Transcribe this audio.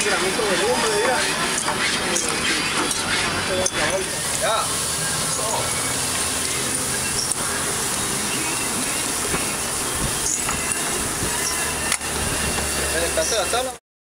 gramitos de lumbre, mira. Ya. ¿El espacio de la sala?